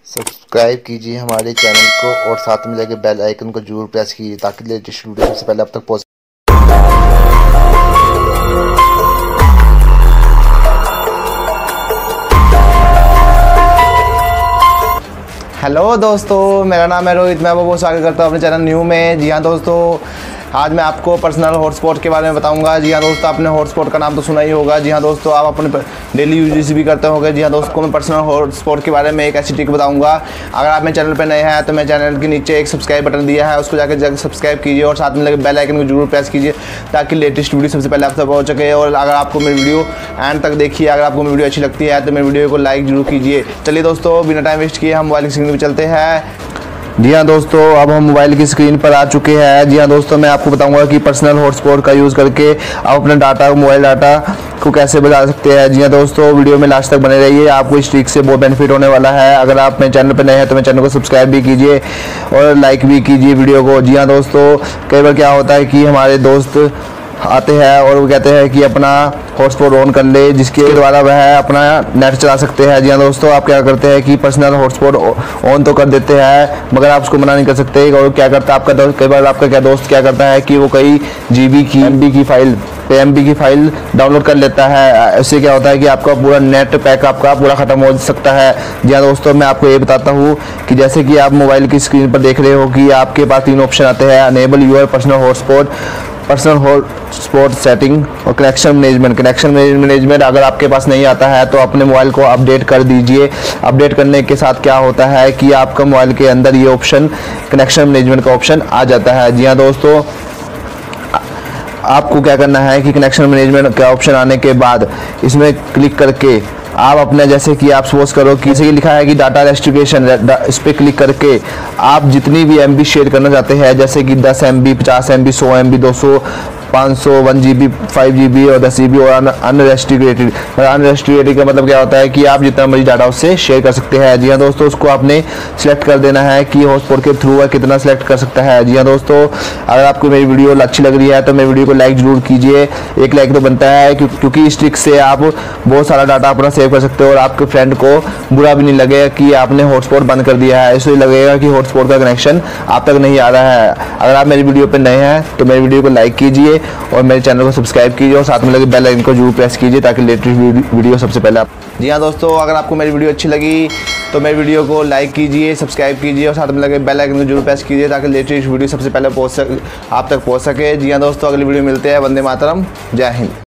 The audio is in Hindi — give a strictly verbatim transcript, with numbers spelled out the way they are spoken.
सब्सक्राइब कीजिए हमारे चैनल को और साथ में लगे बेल आइकन को जरूर प्रेस कीजिए ताकि लेटेस्ट वीडियो सबसे पहले आप तक पहुंच। हेलो दोस्तों, मेरा नाम है रोहित। मैं वो स्वागत करता हूँ अपने चैनल न्यू में। जी हाँ दोस्तों, आज मैं आपको पर्सनल हॉटस्पॉट के बारे में बताऊंगा। जी हाँ दोस्तों, आपने हॉटस्पॉट का नाम तो सुना ही होगा। जी हाँ दोस्तों, आप अपने डेली यूज भी करते होंगे। जी हाँ दोस्तों, मैं पर्सनल हॉटस्पॉट के बारे में एक ऐसी ट्रिक बताऊंगा। अगर आप मेरे चैनल पर नए हैं तो मेरे चैनल के नीचे एक सब्सक्राइब बटन दिया है, उसको जाकर जाकर सब्सक्राइब कीजिए और साथ में लगे बेल आइकन को जरूर प्रेस कीजिए ताकि लेटेस्ट वीडियो सबसे पहले आप तक पहुँच सके। और अगर आपको मेरी वीडियो एंड तक देखिए, अगर आपको मेरी वीडियो अच्छी लगती है तो मेरी वीडियो को लाइक जरूर कीजिए। चलिए दोस्तों, बिना टाइम वेस्ट किए हम मोबाइल की स्क्रीन पर चलते हैं। जी हाँ दोस्तों, अब हम मोबाइल की स्क्रीन पर आ चुके हैं। जी हाँ दोस्तों, मैं आपको बताऊंगा कि पर्सनल हॉटस्पॉट का यूज़ करके आप अपना डाटा मोबाइल डाटा को कैसे बचा सकते हैं। जी हाँ दोस्तों, वीडियो में लास्ट तक बने रहिए, आपको इस ट्रिक से बहुत बेनिफिट होने वाला है। अगर आप मेरे चैनल पर नए हैं तो मेरे चैनल को सब्सक्राइब भी कीजिए और लाइक भी कीजिए वीडियो को। जी हाँ दोस्तों, कई बार क्या होता है कि हमारे दोस्त आते हैं और वो कहते हैं कि अपना हॉटस्पॉट ऑन कर ले, जिसके द्वारा वह अपना नेट चला सकते हैं। जी हाँ दोस्तों, आप क्या करते हैं कि पर्सनल हॉटस्पॉट ऑन तो कर देते हैं मगर आप उसको मना नहीं कर सकते। और क्या करता है आपका दोस्त, कई बार आपका क्या दोस्त क्या करता है कि वो कई जीबी की एमबी की फाइल एमबी की फाइल डाउनलोड कर लेता है। इससे क्या होता है कि आपका पूरा नेट पैक आपका पूरा ख़त्म हो सकता है। जी हाँ दोस्तों, मैं आपको ये बताता हूँ कि जैसे कि आप मोबाइल की स्क्रीन पर देख रहे हो कि आपके पास तीन ऑप्शन आते हैं: enable your personal hotspot, personal hotspot setting और कनेक्शन मैनेजमेंट। कनेक्शन मैनेजमेंट अगर आपके पास नहीं आता है तो अपने मोबाइल को अपडेट कर दीजिए। अपडेट करने के साथ क्या होता है कि आपका मोबाइल के अंदर ये ऑप्शन कनेक्शन मैनेजमेंट का ऑप्शन आ जाता है। जी हाँ दोस्तों, आपको क्या करना है कि कनेक्शन मैनेजमेंट का ऑप्शन आने के बाद इसमें क्लिक करके आप अपने, जैसे कि आप सपोज करो कि जैसे कि लिखा है कि डाटा रेस्ट्रिक्शन, इस पर क्लिक करके आप जितनी भी एम बी शेयर करना चाहते हैं, जैसे कि दस एम बी, पचास एम बी, सौ एम बी, दो सौ, पाँच सौ, one G B, five G B और दस जी बी और अनरेस्ट्रिक्टेड। अनरेस्ट्रिक्टेड का मतलब क्या होता है कि आप जितना मर्जी डाटा उससे शेयर कर सकते हैं। जी हाँ दोस्तों, उसको आपने सिलेक्ट कर देना है कि हॉटस्पॉट के थ्रू वह कितना सिलेक्ट कर सकता है। जी हाँ दोस्तों, अगर आपको मेरी वीडियो अच्छी लग रही है तो मेरी वीडियो को लाइक जरूर कीजिए। एक लाइक तो बनता है क्योंकि इस ट्रिक से आप बहुत सारा डाटा अपना सेव कर सकते हो और आपके फ्रेंड को बुरा भी नहीं लगेगा कि आपने हॉटस्पॉट बंद कर दिया है। इसलिए लगेगा कि हॉटस्पॉट का कनेक्शन आप तक नहीं आ रहा है। अगर आप मेरी वीडियो पर नए हैं तो मेरी वीडियो को लाइक कीजिए और मेरे चैनल को सब्सक्राइब कीजिए और साथ में लगे बेल आइकन को जरूर प्रेस कीजिए ताकि लेटेस्ट वीडियो सबसे पहले आप। जी हाँ दोस्तों, अगर आपको मेरी वीडियो अच्छी लगी तो मेरी वीडियो को लाइक कीजिए, सब्सक्राइब कीजिए और साथ में लगे बेल आइकन को जरूर प्रेस कीजिए ताकि लेटेस्ट वीडियो सबसे पहले पहुँच सके आप तक पहुँच सके। जी हाँ दोस्तों, अगली वीडियो मिलते हैं। वंदे मातरम, जय हिंद।